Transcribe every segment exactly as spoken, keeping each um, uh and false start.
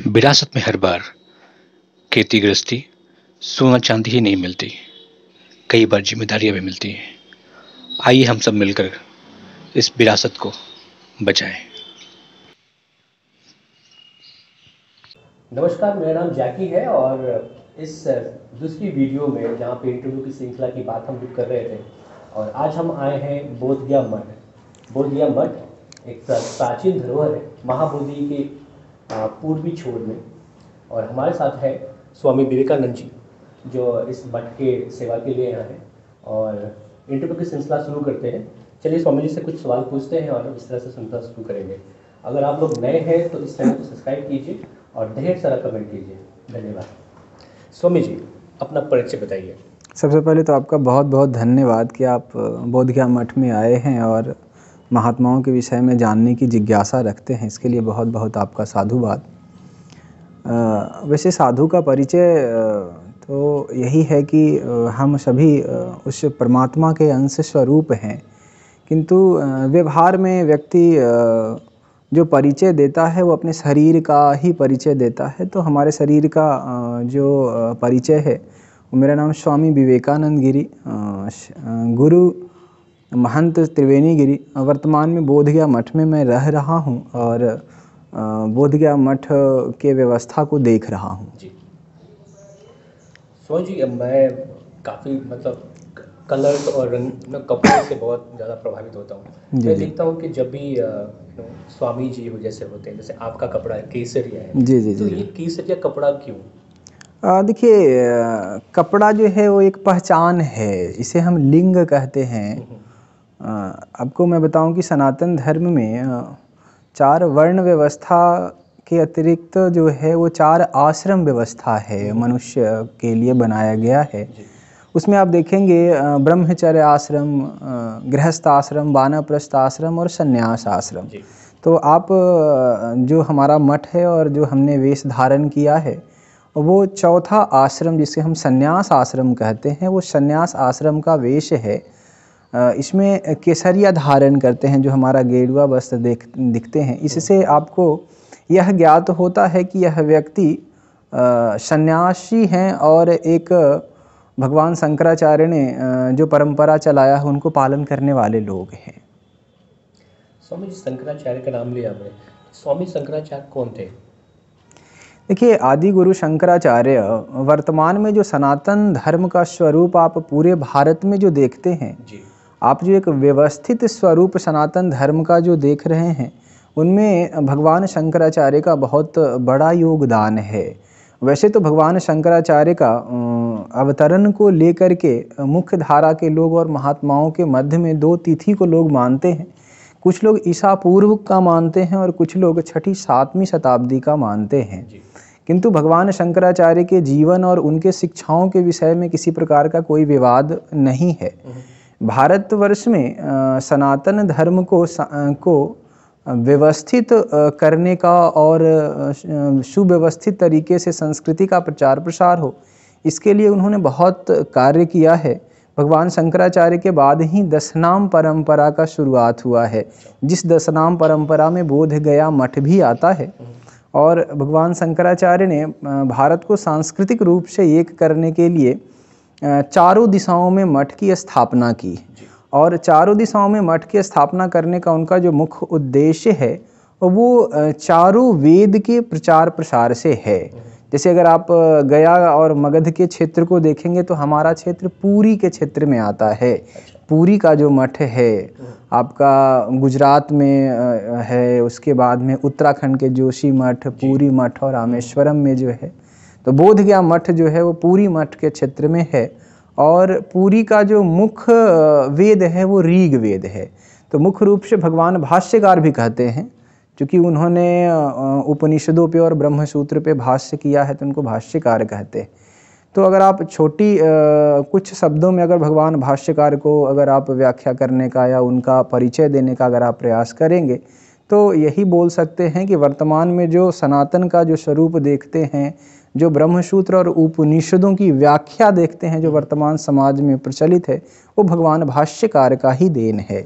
विरासत में हर बार खेती गृहस्थी सोना चांदी ही नहीं मिलती, कई बार जिम्मेदारियां भी मिलती हैं। आइए हम सब मिलकर इस विरासत को बचाएं। नमस्कार, मेरा नाम जैकी है और इस दूसरी वीडियो में जहाँ पे इंटरव्यू की श्रृंखला की बात हम लोग कर रहे थे और आज हम आए हैं बोधगया मठ। बोधगया मठ एक प्राचीन धरोहर है महाबोधि के पूर्वी छोर में, और हमारे साथ है स्वामी विवेकानंद जी जो इस मठ के सेवा के लिए यहाँ हैं। और इंटरव्यू की सिलसिला शुरू करते हैं। चलिए स्वामी जी से कुछ सवाल पूछते हैं और इस तरह से सिलसिला शुरू करेंगे। अगर आप लोग नए हैं तो इस चैनल को सब्सक्राइब कीजिए और ढेर सारा कमेंट कीजिए। धन्यवाद। स्वामी जी, अपना परिचय बताइए। सबसे पहले तो आपका बहुत बहुत धन्यवाद कि आप बोधगया मठ में आए हैं और महात्माओं के विषय में जानने की जिज्ञासा रखते हैं, इसके लिए बहुत बहुत आपका साधुवाद। वैसे साधु का परिचय तो यही है कि हम सभी उस परमात्मा के अंश स्वरूप हैं, किंतु व्यवहार में व्यक्ति जो परिचय देता है वो अपने शरीर का ही परिचय देता है। तो हमारे शरीर का जो परिचय है वो मेरा नाम स्वामी विवेकानंद गिरी, गुरु महंत त्रिवेणी गिरी। वर्तमान में बोधगया मठ में मैं रह रहा हूँ और बोधगया मठ के व्यवस्था को देख रहा हूँ। जी स्वामी जी, मैं काफ़ी मतलब कलर्स और रंग कपड़े से बहुत ज़्यादा प्रभावित होता हूँ। मैं देखता हूँ कि जब भी स्वामी जी हो जैसे होते हैं, जैसे आपका कपड़ा केसरिया है, जी जी तो जी ये केसरिया कपड़ा क्यों? देखिए, कपड़ा जो है वो एक पहचान है, इसे हम लिंग कहते हैं। आपको मैं बताऊं कि सनातन धर्म में चार वर्ण व्यवस्था के अतिरिक्त जो है वो चार आश्रम व्यवस्था है, मनुष्य के लिए बनाया गया है। उसमें आप देखेंगे ब्रह्मचर्य आश्रम, गृहस्थ आश्रम, वानप्रस्थ आश्रम और संन्यास आश्रम। तो आप जो हमारा मठ है और जो हमने वेश धारण किया है वो चौथा आश्रम जिसे हम संन्यास आश्रम कहते हैं, वो संन्यास आश्रम का वेश है। इसमें केसरिया धारण करते हैं, जो हमारा गेरुआ वस्त्र देख दिखते हैं। इससे आपको यह ज्ञात होता है कि यह व्यक्ति सन्यासी हैं और एक भगवान शंकराचार्य ने जो परंपरा चलाया है उनको पालन करने वाले लोग हैं। स्वामी जी, शंकराचार्य का नाम लिया आपने, स्वामी शंकराचार्य कौन थे? देखिए, आदि गुरु शंकराचार्य वर्तमान में जो सनातन धर्म का स्वरूप आप पूरे भारत में जो देखते हैं जी। आप जो एक व्यवस्थित स्वरूप सनातन धर्म का जो देख रहे हैं उनमें भगवान शंकराचार्य का बहुत बड़ा योगदान है। वैसे तो भगवान शंकराचार्य का अवतरण को लेकर के मुख्य धारा के लोग और महात्माओं के मध्य में दो तिथि को लोग मानते हैं। कुछ लोग ईसा पूर्व का मानते हैं और कुछ लोग छठी सातवीं शताब्दी का मानते हैं। किंतु भगवान शंकराचार्य के जीवन और उनके शिक्षाओं के विषय में किसी प्रकार का कोई विवाद नहीं है। भारतवर्ष में सनातन धर्म को को व्यवस्थित करने का और सुव्यवस्थित तरीके से संस्कृति का प्रचार प्रसार हो, इसके लिए उन्होंने बहुत कार्य किया है। भगवान शंकराचार्य के बाद ही दशनाम परंपरा का शुरुआत हुआ है, जिस दशनाम परंपरा में बोधगया मठ भी आता है। और भगवान शंकराचार्य ने भारत को सांस्कृतिक रूप से एक करने के लिए चारों दिशाओं में मठ की स्थापना की, और चारों दिशाओं में मठ की स्थापना करने का उनका जो मुख्य उद्देश्य है वो चारों वेद के प्रचार प्रसार से है। जैसे अगर आप गया और मगध के क्षेत्र को देखेंगे तो हमारा क्षेत्र पुरी के क्षेत्र में आता है। पुरी का जो मठ है आपका गुजरात में है, उसके बाद में उत्तराखंड के जोशी मठ, पुरी मठ और रामेश्वरम में जो है। तो बोधगया मठ जो है वो पुरी मठ के क्षेत्र में है। और पुरी का जो मुख्य वेद है वो ऋग वेद है। तो मुख्य रूप से भगवान भाष्यकार भी कहते हैं, क्योंकि उन्होंने उपनिषदों पे और ब्रह्मसूत्र पे भाष्य किया है तो उनको भाष्यकार कहते हैं। तो अगर आप छोटी कुछ शब्दों में अगर भगवान भाष्यकार को अगर आप व्याख्या करने का या उनका परिचय देने का अगर आप प्रयास करेंगे तो यही बोल सकते हैं कि वर्तमान में जो सनातन का जो स्वरूप देखते हैं, जो ब्रह्मसूत्र और उपनिषदों की व्याख्या देखते हैं जो वर्तमान समाज में प्रचलित है, वो भगवान भाष्यकार का ही देन है।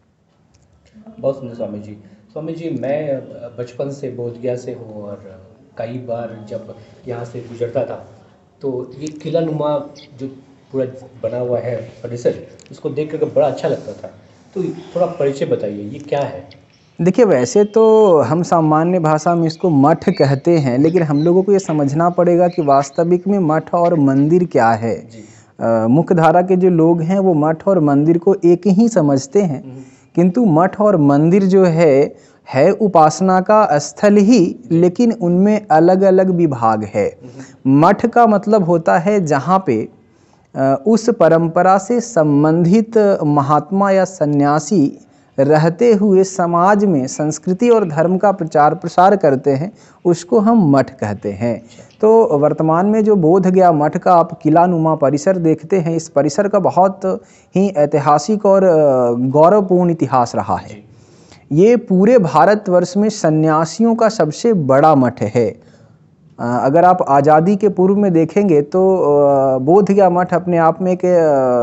बहुत सुंदर स्वामी जी। स्वामी जी, मैं बचपन से बोधगया से हूँ और कई बार जब यहाँ से गुजरता था तो ये किला नुमा जो पूरा बना हुआ है परिसर, उसको देख कर बड़ा अच्छा लगता था। तो थोड़ा परिचय बताइए, ये क्या है? देखिए, वैसे तो हम सामान्य भाषा में इसको मठ कहते हैं, लेकिन हम लोगों को ये समझना पड़ेगा कि वास्तविक में मठ और मंदिर क्या है। अ, मुख्य धारा के जो लोग हैं वो मठ और मंदिर को एक ही समझते हैं, किंतु मठ और मंदिर जो है है उपासना का स्थल ही, लेकिन उनमें अलग अलग विभाग है। मठ का मतलब होता है जहाँ पे अ, उस परंपरा से संबंधित महात्मा या सन्यासी रहते हुए समाज में संस्कृति और धर्म का प्रचार प्रसार करते हैं, उसको हम मठ कहते हैं। तो वर्तमान में जो बोध गया मठ का आप किला नुमा परिसर देखते हैं, इस परिसर का बहुत ही ऐतिहासिक और गौरवपूर्ण इतिहास रहा है। ये पूरे भारतवर्ष में सन्यासियों का सबसे बड़ा मठ है। अगर आप आज़ादी के पूर्व में देखेंगे तो बोध गया मठ अपने आप में एक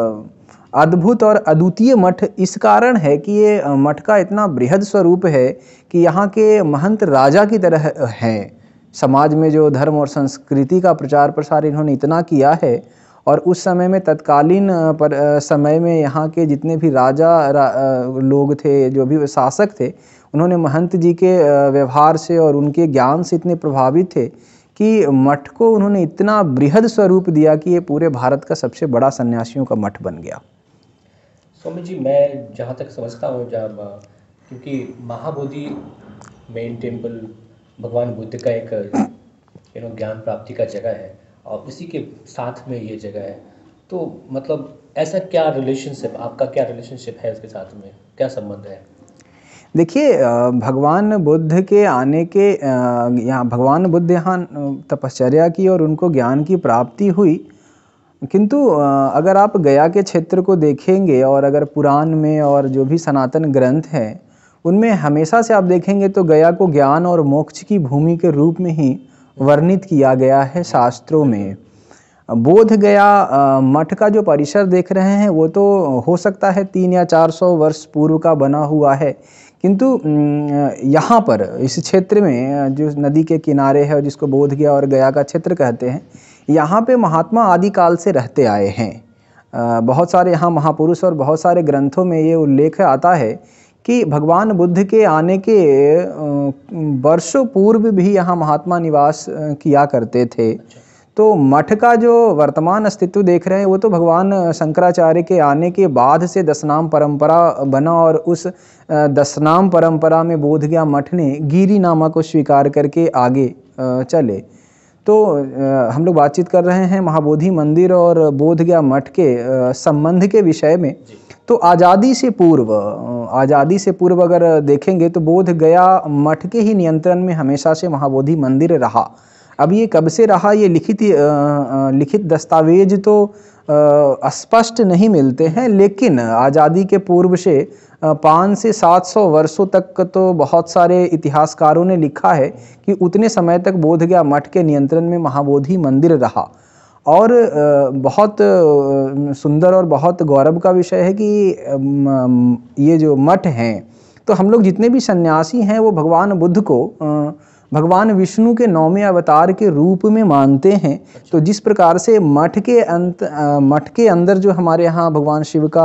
अद्भुत और अद्वितीय मठ इस कारण है कि ये मठ का इतना बृहद स्वरूप है कि यहाँ के महंत राजा की तरह हैं। समाज में जो धर्म और संस्कृति का प्रचार प्रसार इन्होंने इतना किया है, और उस समय में तत्कालीन पर समय में यहाँ के जितने भी राजा रा, लोग थे, जो भी शासक थे, उन्होंने महंत जी के व्यवहार से और उनके ज्ञान से इतने प्रभावित थे कि मठ को उन्होंने इतना बृहद स्वरूप दिया कि ये पूरे भारत का सबसे बड़ा सन्यासियों का मठ बन गया। स्वामी जी, मैं जहाँ तक समझता हूँ, जब क्योंकि महाबोधि मेन टेम्पल भगवान बुद्ध का एक यू नो ज्ञान प्राप्ति का जगह है, और इसी के साथ में ये जगह है, तो मतलब ऐसा क्या रिलेशनशिप, आपका क्या रिलेशनशिप है उसके साथ में, क्या संबंध है? देखिए, भगवान बुद्ध के आने के यहाँ भगवान बुद्ध यहाँ तपश्चर्या की और उनको ज्ञान की प्राप्ति हुई, किंतु अगर आप गया के क्षेत्र को देखेंगे और अगर पुराण में और जो भी सनातन ग्रंथ हैं उनमें हमेशा से आप देखेंगे तो गया को ज्ञान और मोक्ष की भूमि के रूप में ही वर्णित किया गया है शास्त्रों में। बोध गया मठ का जो परिसर देख रहे हैं वो तो हो सकता है तीन या चार सौ वर्ष पूर्व का बना हुआ है, किंतु यहाँ पर इस क्षेत्र में जो नदी के किनारे है, जिसको बोध गया और गया का क्षेत्र कहते हैं, यहाँ पे महात्मा आदिकाल से रहते आए हैं। बहुत सारे यहाँ महापुरुष और बहुत सारे ग्रंथों में ये उल्लेख आता है कि भगवान बुद्ध के आने के वर्षों पूर्व भी यहाँ महात्मा निवास किया करते थे। तो मठ का जो वर्तमान अस्तित्व देख रहे हैं वो तो भगवान शंकराचार्य के आने के बाद से दशनाम परंपरा बना, और उस दशनाम परंपरा में बोध गया मठ ने गिरी नामा को स्वीकार करके आगे चले। तो हम लोग बातचीत कर रहे हैं महाबोधि मंदिर और बोध गया मठ के संबंध के विषय में। तो आज़ादी से पूर्व आज़ादी से पूर्व अगर देखेंगे तो बोध गया मठ के ही नियंत्रण में हमेशा से महाबोधि मंदिर रहा। अब ये कब से रहा, ये लिखित लिखित दस्तावेज तो स्पष्ट नहीं मिलते हैं, लेकिन आज़ादी के पूर्व से पाँच से सात सौ वर्षों तक तो बहुत सारे इतिहासकारों ने लिखा है कि उतने समय तक बोध गया मठ के नियंत्रण में महाबोधि मंदिर रहा। और बहुत सुंदर और बहुत गौरव का विषय है कि ये जो मठ हैं, तो हम लोग जितने भी सन्यासी हैं वो भगवान बुद्ध को भगवान विष्णु के नौवें अवतार के रूप में मानते हैं। तो जिस प्रकार से मठ के अंत मठ के अंदर जो हमारे यहाँ भगवान शिव का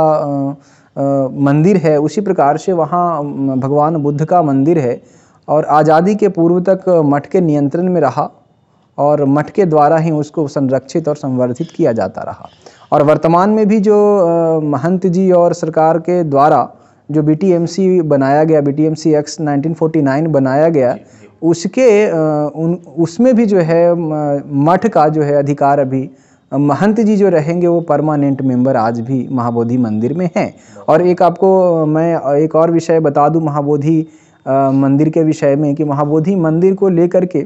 मंदिर है, उसी प्रकार से वहाँ भगवान बुद्ध का मंदिर है, और आज़ादी के पूर्व तक मठ के नियंत्रण में रहा और मठ के द्वारा ही उसको संरक्षित और संवर्धित किया जाता रहा। और वर्तमान में भी जो महंत जी और सरकार के द्वारा जो बी टी एम सी बनाया गया, B T M C act nineteen forty nine बनाया गया, उसके उन उसमें भी जो है मठ का जो है अधिकार अभी महंत जी जो रहेंगे वो परमानेंट मेंबर आज भी महाबोधि मंदिर में हैं। और एक आपको मैं एक और विषय बता दूं महाबोधि मंदिर के विषय में कि महाबोधि मंदिर को लेकर के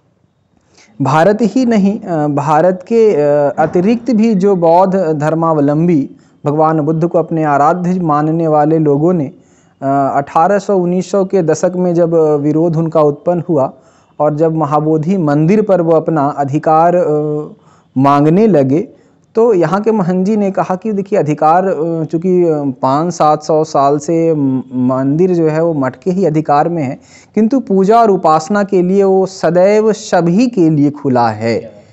भारत ही नहीं, भारत के अतिरिक्त भी जो बौद्ध धर्मावलंबी भगवान बुद्ध को अपने आराध्य मानने वाले लोगों ने अठारह सौ उन्नीस सौ के दशक में जब विरोध उनका उत्पन्न हुआ और जब महाबोधि मंदिर पर वो अपना अधिकार मांगने लगे, तो यहाँ के महंत जी ने कहा कि देखिए अधिकार अ, चूँकि पाँच सात सौ साल से म- मंदिर जो है वो मठ के ही अधिकार में है, किंतु पूजा और उपासना के लिए वो सदैव सभी के लिए खुला है।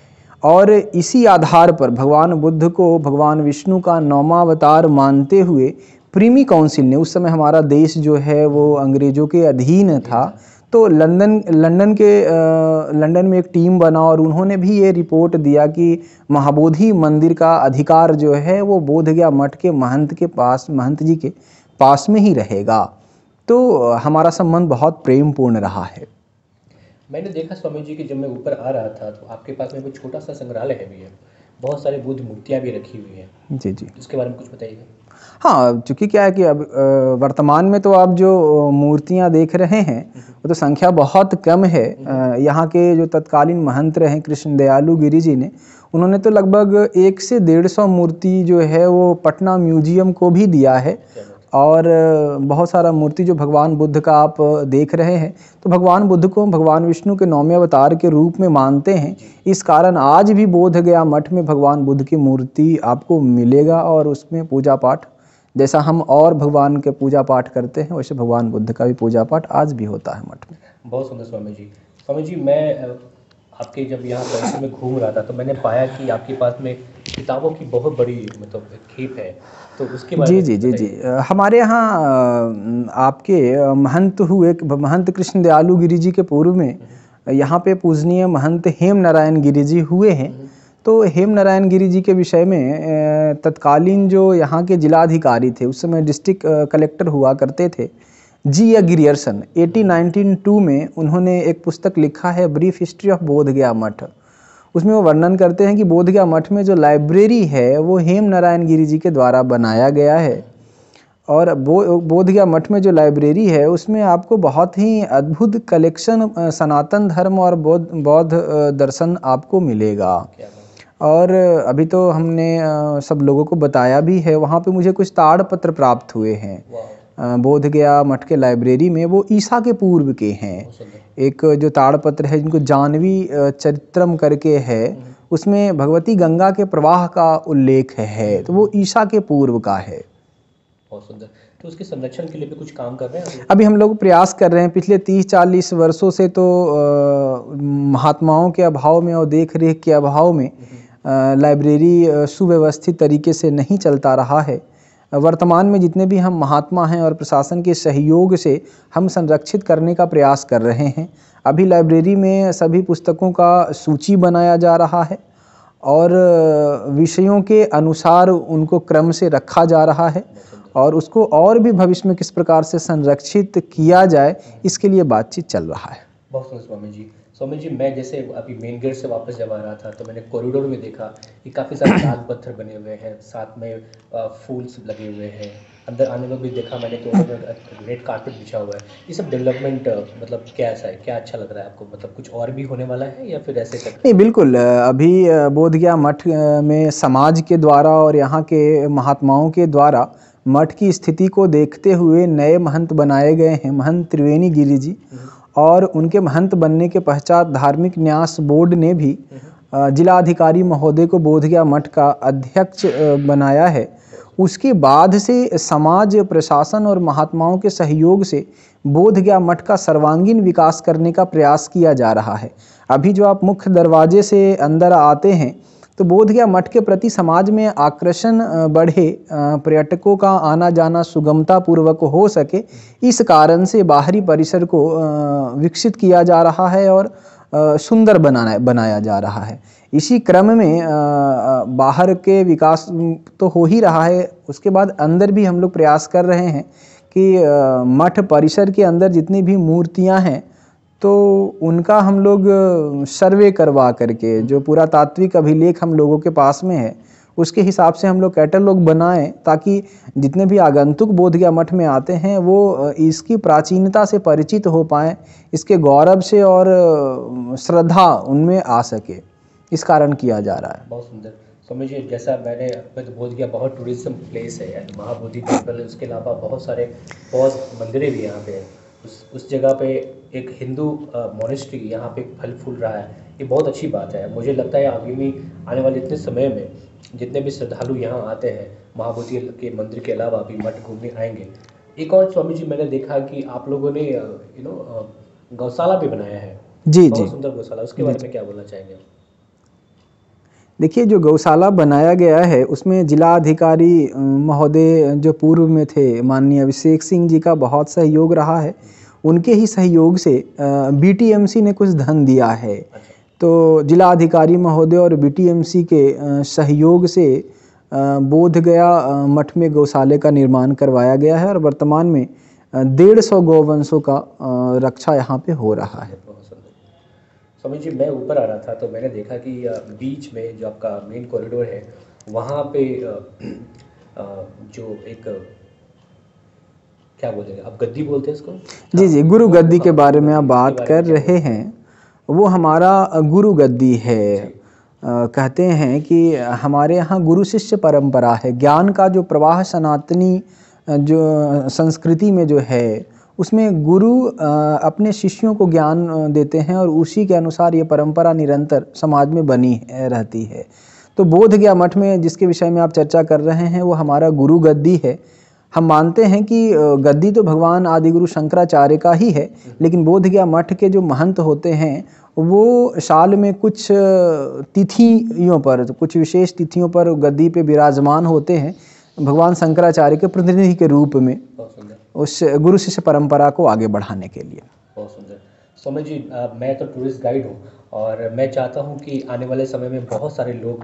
और इसी आधार पर भगवान बुद्ध को भगवान विष्णु का नौवां अवतार मानते हुए प्रीमी काउंसिल ने, उस समय हमारा देश जो है वो अंग्रेजों के अधीन था, तो लंदन लंदन के अ, लंदन में एक टीम बना और उन्होंने भी ये रिपोर्ट दिया कि महाबोधि मंदिर का अधिकार जो है वो बोधगया मठ के महंत के पास, महंत जी के पास में ही रहेगा। तो अ, हमारा संबंध बहुत प्रेमपूर्ण रहा है। मैंने देखा स्वामी जी कि जब मैं ऊपर आ रहा था तो आपके पास में कोई छोटा सा संग्रहालय है भी है, बहुत सारी बुद्ध मूर्तियाँ भी रखी हुई हैं, जी जी। इसके बारे में कुछ बताइएगा। हाँ, चूँकि क्या है कि अब अ, वर्तमान में तो आप जो अ, मूर्तियाँ देख रहे हैं वो तो संख्या बहुत कम है। अ, यहाँ के जो तत्कालीन महंत रहे कृष्ण दयालु गिरि जी ने, उन्होंने तो लगभग एक से डेढ़ सौ मूर्ति जो है वो पटना म्यूजियम को भी दिया है। और अ, बहुत सारा मूर्ति जो भगवान बुद्ध का आप अ, देख रहे हैं, तो भगवान बुद्ध को भगवान विष्णु के नौवें अवतार के रूप में मानते हैं। इस कारण आज भी बोधगया मठ में भगवान बुद्ध की मूर्ति आपको मिलेगा और उसमें पूजा पाठ, जैसा हम और भगवान के पूजा पाठ करते हैं वैसे भगवान बुद्ध का भी पूजा पाठ आज भी होता है मठ में। बहुत सुंदर स्वामी जी। स्वामी जी, मैं अ, आपके जब यहाँ परिसर में घूम रहा था तो मैंने पाया कि आपके पास में किताबों की बहुत बड़ी मतलब खेप है, तो उसके बारे जी में जी कुछ जी जी। बताइए। अ, हमारे यहाँ अ, आपके अ, महंत हुए महंत कृष्ण दयालु गिरि जी के पूर्व में यहाँ पे पूजनीय महंत हेम नारायण गिरि जी हुए हैं। तो हेम नारायण गिरि जी के विषय में अ, तत्कालीन जो यहाँ के जिलाधिकारी थे, उस समय डिस्ट्रिक्ट अ, कलेक्टर हुआ करते थे, जी या गिरियर्सन, एटीन नाइनटीन टू में उन्होंने एक पुस्तक लिखा है ब्रीफ हिस्ट्री ऑफ बोधगया मठ। उसमें वो वर्णन करते हैं कि बोधगया मठ में जो लाइब्रेरी है वो हेम नारायण गिरि जी के द्वारा बनाया गया है। और बो बोधगया मठ में जो लाइब्रेरी है उसमें आपको बहुत ही अद्भुत कलेक्शन अ, सनातन धर्म और बौद्ध बौद्ध अ, दर्शन आपको मिलेगा। क्या बात है। और अभी तो हमने अ, सब लोगों को बताया भी है, वहाँ पे मुझे कुछ ताड़पत्र प्राप्त हुए हैं वाह, अ, बोधगया मठ के लाइब्रेरी में, वो ईसा के पूर्व के हैं। बहुत सुंदर। एक जो ताड़पत्र है जिनको जानवी अ, चरित्रम करके है, उसमें भगवती गंगा के प्रवाह का उल्लेख है, तो वो ईसा के पूर्व का है। बहुत सुंदर। तो उसके संरक्षण के लिए भी कुछ काम कर रहे हैं अभी? अभी हम लोग प्रयास कर रहे हैं, पिछले तीस चालीस वर्षों से तो अ, महात्माओं के अभाव में और देख रेख के अभाव में अ, लाइब्रेरी अ, सुव्यवस्थित तरीके से नहीं चलता रहा है। अ, वर्तमान में जितने भी हम महात्मा हैं और प्रशासन के सहयोग से हम संरक्षित करने का प्रयास कर रहे हैं। अभी लाइब्रेरी में सभी पुस्तकों का सूची बनाया जा रहा है और अ, विषयों के अनुसार उनको क्रम से रखा जा रहा है और उसको और भी भविष्य में किस प्रकार से संरक्षित किया जाए इसके लिए बातचीत चल रहा है। बहुत सुंदर स्वामी जी। स्वामी जी, मैं जैसे अभी मेन गेट से वापस जब आ रहा था तो मैंने कॉरिडोर में देखा कि काफ़ी सारे लाल पत्थर बने हुए हैं, साथ में अ, फूल्स लगे हुए हैं। अंदर आने में भी देखा मैंने कि उन्होंने रेड कारपेट बिछा हुआ है। ये सब डेवलपमेंट मतलब कैसा है, क्या अच्छा लग रहा है आपको? मतलब कुछ और भी होने वाला है या फिर ऐसे कर? नहीं, बिल्कुल अ, अभी अ, बोधगया मठ अ, में समाज के द्वारा और यहाँ के महात्माओं के द्वारा मठ की स्थिति को देखते हुए नए महंत बनाए गए हैं, महंत त्रिवेणी गिरि जी। और उनके महंत बनने के पश्चात धार्मिक न्यास बोर्ड ने भी अ, जिलाधिकारी महोदय को बोधगया मठ का अध्यक्ष अ, बनाया है। उसके बाद से समाज, प्रशासन और महात्माओं के सहयोग से बोधगया मठ का सर्वांगीण विकास करने का प्रयास किया जा रहा है। अभी जो आप मुख्य दरवाजे से अंदर आते हैं तो बोधगया मठ के प्रति समाज में आकर्षण अ, बढ़े, अ, पर्यटकों का आना जाना सुगमता पूर्वक हो सके, इस कारण से बाहरी परिसर को अ, विकसित किया जा रहा है और अ, सुंदर बनाना बनाया जा रहा है। इसी क्रम में अ, अ, बाहर के विकास म, तो हो ही रहा है, उसके बाद अंदर भी हम लोग प्रयास कर रहे हैं कि अ, मठ परिसर के अंदर जितनी भी मूर्तियां हैं तो उनका हम लोग अ, सर्वे करवा करके, जो पुरातात्विक अभिलेख हम लोगों के पास में है उसके हिसाब से हम लोग कैटलॉग बनाएं, ताकि जितने भी आगंतुक बोधगया मठ में आते हैं वो अ, इसकी प्राचीनता से परिचित हो पाएं, इसके गौरव से और अ, श्रद्धा उनमें आ सके, इस कारण किया जा रहा है। बहुत सुंदर। स्वामी जी, जैसा मैंने मैं तो बोध गया बहुत टूरिज्म प्लेस है, यानी महाबोधि टेम्पल है, उसके अलावा बहुत सारे बौद्ध मंदिरें भी यहाँ पे हैं। उस उस जगह पे एक हिंदू मोनेस्ट्री यहाँ पे फल फूल रहा है, ये बहुत अच्छी बात है। मुझे लगता है अभी भी आने वाले इतने समय में जितने भी श्रद्धालु यहाँ आते हैं महाबोधि के मंदिर के अलावा भी मठ घूमने आएंगे। एक और स्वामी जी मैंने देखा कि आप लोगों ने यू नो गौशाला भी बनाया है। जी बहुत जी सुंदर गौशाला, उसके बारे में क्या बोलना चाहेंगे? देखिए, जो गौशाला बनाया गया है उसमें जिला अधिकारी अ, महोदय जो पूर्व में थे माननीय अभिषेक सिंह जी का बहुत सहयोग रहा है। उनके ही सहयोग से बीटीएमसी ने कुछ धन दिया है। अच्छा। तो जिला अधिकारी महोदय और बीटीएमसी के अ, सहयोग से अ, बोधगया अ, मठ में गौशाले का निर्माण करवाया गया है और वर्तमान में अ, डेढ़ सौ गौवंशों का अ, रक्षा यहाँ पे हो रहा है। बहुत सुंदर। स्वामी जी, मैं ऊपर आ रहा था तो मैंने देखा कि अ, बीच में जो आपका मेन कॉरिडोर है वहाँ पे अ, अ, जो एक अ, क्या बोलेंगे आप, गद्दी बोलते हैं इसको? जी जी, गुरु गद्दी के हाँ, बारे गुरु में आप गद्दी, बात उसके बारे कर में क्या रहे बोलते हैं, वो हमारा अ, गुरु गद्दी है। जी। अ, कहते हैं कि हमारे यहाँ गुरु शिष्य परंपरा है। ज्ञान का जो प्रवाह सनातनी अ, जो संस्कृति में जो है उसमें गुरु अ, अपने शिष्यों को ज्ञान अ, देते हैं और उसी के अनुसार ये परंपरा निरंतर समाज में बनी है- रहती है। तो बोधगया मठ में जिसके विषय में आप चर्चा कर रहे हैं वो हमारा गुरु गद्दी है। हम मानते हैं कि अ, गद्दी तो भगवान आदिगुरु शंकराचार्य का ही है, लेकिन बोधगया मठ के जो महंत होते हैं वो साल में कुछ अ, तिथियों पर, तो कुछ विशेष तिथियों पर गद्दी पे विराजमान होते हैं भगवान शंकराचार्य के प्रतिनिधि के रूप में, बहुत सुंदर, उस गुरु शिष्य परंपरा को आगे बढ़ाने के लिए। बहुत सुंदर। स्वामी जी, अ, मैं तो टूरिस्ट गाइड हूँ और मैं चाहता हूँ कि आने वाले समय में बहुत सारे लोग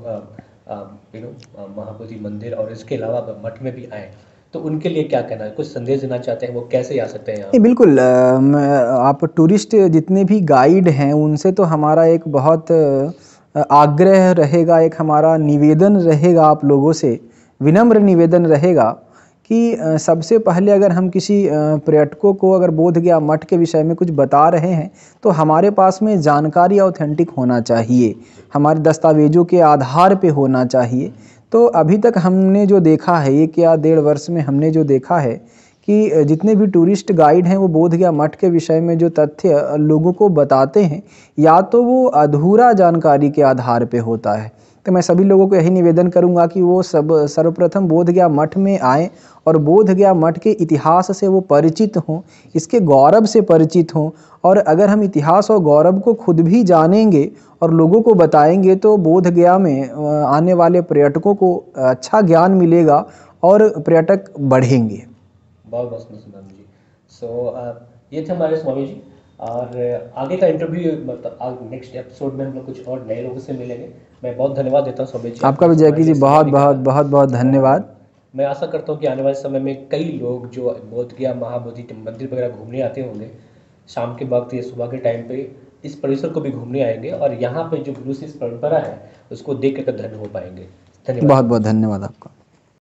यू नो महाबोधि मंदिर और इसके अलावा मठ में भी आए, तो उनके लिए क्या कहना है, कुछ संदेश देना चाहते हैं, वो कैसे आ सकते हैं यहाँ? नहीं, बिल्कुल। अ, मैं- आप टूरिस्ट जितने भी गाइड हैं उनसे तो हमारा एक बहुत अ, आग्रह रहेगा, एक हमारा निवेदन रहेगा आप लोगों से, विनम्र निवेदन रहेगा कि अ, सबसे पहले अगर हम किसी अ, पर्यटकों को अगर बोधगया मठ के विषय में कुछ बता रहे हैं तो हमारे पास में जानकारी ऑथेंटिक होना चाहिए, हमारे दस्तावेजों के आधार पे होना चाहिए। तो अभी तक हमने जो देखा है, एक या डेढ़ वर्ष में हमने जो देखा है कि जितने भी टूरिस्ट गाइड हैं वो बोधगया मठ के विषय में जो तथ्य लोगों को बताते हैं या तो वो अधूरा जानकारी के आधार पे होता है। तो मैं सभी लोगों को यही निवेदन करूंगा कि वो सब सर्वप्रथम बोधगया मठ में आएँ और बोधगया मठ के इतिहास से वो परिचित हों, इसके गौरव से परिचित हों। और अगर हम इतिहास और गौरव को खुद भी जानेंगे और लोगों को बताएंगे तो बोधगया में अ, आने वाले पर्यटकों को अच्छा ज्ञान मिलेगा और पर्यटक बढ़ेंगे। बहुत बहुत सुंदर सुंदर जी। सो ये थे हमारे स्वामी जी, और आगे का इंटरव्यू मतलब नेक्स्ट एपिसोड में हम लोग कुछ और नए लोगों से मिलेंगे। मैं बहुत धन्यवाद देता हूँ स्वामी जी, आपका भी आपने हमारे जैकी जी लिए समय बहुत निकाला। बहुत बहुत बहुत धन्यवाद। और मैं आशा करता हूँ कि आने वाले समय में कई लोग जो बोधगया महाबोधि मंदिर वगैरह घूमने आते होंगे शाम के वक्त या सुबह के टाइम पे, इस परिसर को भी घूमने आएंगे और यहाँ पे जो गुरु शिष्य परंपरा है उसको देख कर धन्य हो पाएंगे। धन्यवाद बहुत स्वामी बहुत जी। धन्यवाद आपका।